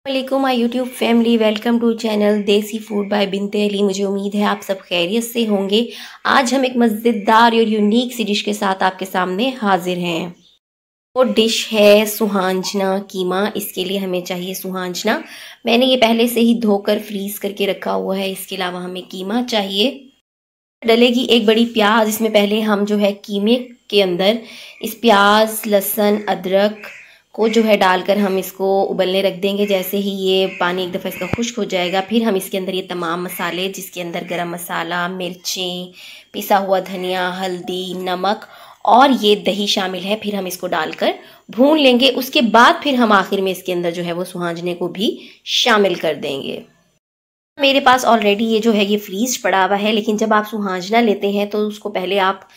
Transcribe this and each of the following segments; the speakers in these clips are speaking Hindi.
वालेकुम my YouTube family, welcome to channel Desi food by Binte Ali. मुझे उम्मीद है आप सब खैरियत से होंगे। आज हम एक मज़ेदार और यूनिक सी डिश के साथ आपके सामने हाजिर हैं। वो डिश है सुहांजना कीमा। इसके लिए हमें चाहिए सुहांजना। मैंने ये पहले से ही धोकर फ्रीज करके रखा हुआ है। इसके अलावा हमें कीमा चाहिए। डलेगी एक बड़ी प्याज। इसमें पहले हम जो है कीमे के अंदर इस प्याज, लहसुन, अदरक को जो है डालकर हम इसको उबलने रख देंगे। जैसे ही ये पानी एक दफ़ा इसका खुश्क हो जाएगा, फिर हम इसके अंदर ये तमाम मसाले, जिसके अंदर गरम मसाला, मिर्चें, पिसा हुआ धनिया, हल्दी, नमक और ये दही शामिल है, फिर हम इसको डालकर भून लेंगे। उसके बाद फिर हम आखिर में इसके अंदर जो है वो सुहांजने को भी शामिल कर देंगे। मेरे पास ऑलरेडी ये जो है ये फ्रीज पड़ा हुआ है, लेकिन जब आप सुहांजना लेते हैं तो उसको पहले आप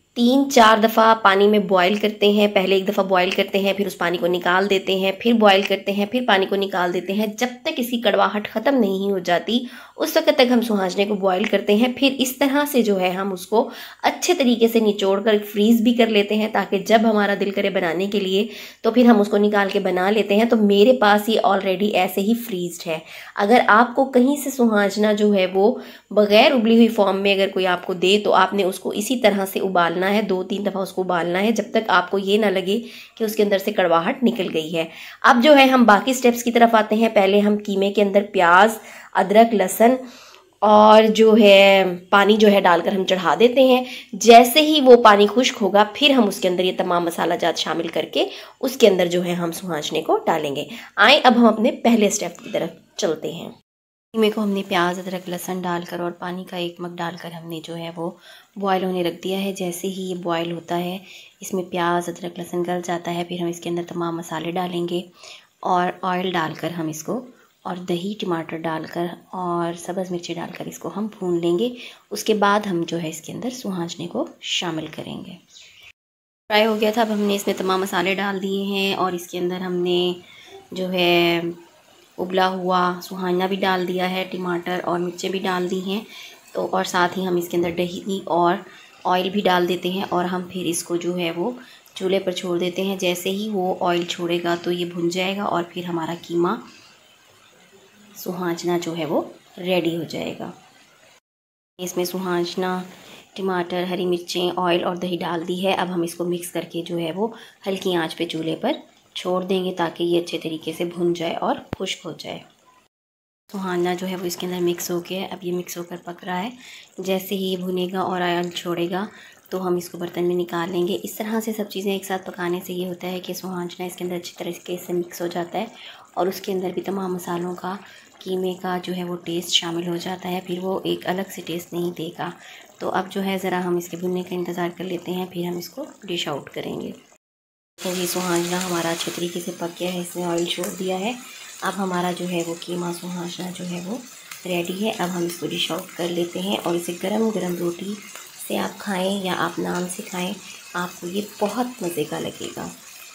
3-4 दफ़ा पानी में बॉईल करते हैं। पहले एक दफ़ा बॉईल करते हैं, फिर उस पानी को निकाल देते हैं, फिर बॉईल करते हैं, फिर पानी को निकाल देते हैं। जब तक इसकी कड़वाहट ख़त्म नहीं हो जाती उस वक्त तक हम सुहांजने को बॉईल करते हैं। फिर इस तरह से जो है हम उसको अच्छे तरीके से निचोड़ कर फ्रीज़ भी कर लेते हैं, ताकि जब हमारा दिल करे बनाने के लिए तो फिर हम उसको निकाल के बना लेते हैं। तो मेरे पास ये ऑलरेडी ऐसे ही फ्रीज्ड है। अगर आपको कहीं से सुहांजना जो है वो बग़ैर उबली हुई फॉर्म में अगर कोई आपको दे, तो आपने उसको इसी तरह से उबालना है। 2-3 दफ़ा उसको उबालना है, जब तक आपको ये ना लगे कि उसके अंदर से कड़वाहट निकल गई है। अब जो है हम बाकी स्टेप्स की तरफ आते हैं। पहले हम कीमे के अंदर प्याज, अदरक, लहसुन और जो है पानी जो है डालकर हम चढ़ा देते हैं। जैसे ही वो पानी खुश्क होगा, फिर हम उसके अंदर ये तमाम मसाला जात शामिल करके उसके अंदर जो है हम सुहांजने को डालेंगे। आए अब हम अपने पहले स्टेप की तरफ चलते हैं। कीमे को हमने प्याज, अदरक, लहसुन डालकर और पानी का 1 मग डालकर हमने जो है वो बॉयल होने रख दिया है। जैसे ही ये बॉयल होता है, इसमें प्याज, अदरक, लहसुन गल जाता है, फिर हम इसके अंदर तमाम मसाले डालेंगे और ऑयल डालकर हम इसको और दही, टमाटर डालकर और सब्ज़ मिर्ची डालकर इसको हम भून लेंगे। उसके बाद हम जो है इसके अंदर सुहांजने को शामिल करेंगे। फ्राई हो गया था। अब हमने इसमें तमाम मसाले डाल दिए हैं और इसके अंदर हमने जो है उबला हुआ सुहाना भी डाल दिया है, टमाटर और मिर्चें भी डाल दी हैं। तो और साथ ही हम इसके अंदर दही और ऑयल भी डाल देते हैं और हम फिर इसको जो है वो चूल्हे पर छोड़ देते हैं। जैसे ही वो ऑयल छोड़ेगा तो ये भुन जाएगा और फिर हमारा कीमा सुहांजना जो है वो रेडी हो जाएगा। इसमें सुहांजना, टमाटर, हरी मिर्चें, ऑयल और दही डाल दी है। अब हम इसको मिक्स करके जो है वो हल्की आंच पे चूल्हे पर छोड़ देंगे, ताकि ये अच्छे तरीके से भुन जाए और खुश्क हो जाए। सुहाना जो है वो इसके अंदर मिक्स हो गया है। अब ये मिक्स होकर पक रहा है। जैसे ही ये भुनेगा और ऑयल छोड़ेगा तो हम इसको बर्तन में निकाल लेंगे। इस तरह से सब चीज़ें एक साथ पकाने से ये होता है कि सुहाना इसके अंदर अच्छी तरीके से मिक्स हो जाता है और उसके अंदर भी तमाम मसालों का, कीमे का जो है वो टेस्ट शामिल हो जाता है। फिर वो एक अलग से टेस्ट नहीं देगा। तो अब जो है ज़रा हम इसके भुनने का इंतज़ार कर लेते हैं, फिर हम इसको डिश आउट करेंगे। तो ये सुहांजना हमारा अच्छे तरीके से पक गया है, इसने ऑयल छोड़ दिया है। अब हमारा जो है वो कीमा सुहांजना जो है वो रेडी है। अब हम इसको डिश आउट कर लेते हैं और इसे गरम गरम रोटी से आप खाएं या आप नान से खाएं, आपको ये बहुत मज़े का लगेगा।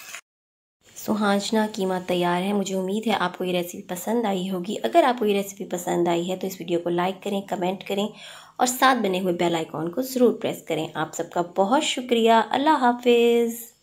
सुहांजना कीमा तैयार है। मुझे उम्मीद है आपको ये रेसिपी पसंद आई होगी। अगर आपको ये रेसिपी पसंद आई है तो इस वीडियो को लाइक करें, कमेंट करें और साथ बने हुए बेल आइकॉन को ज़रूर प्रेस करें। आप सबका बहुत शुक्रिया। अल्लाह हाफिज़।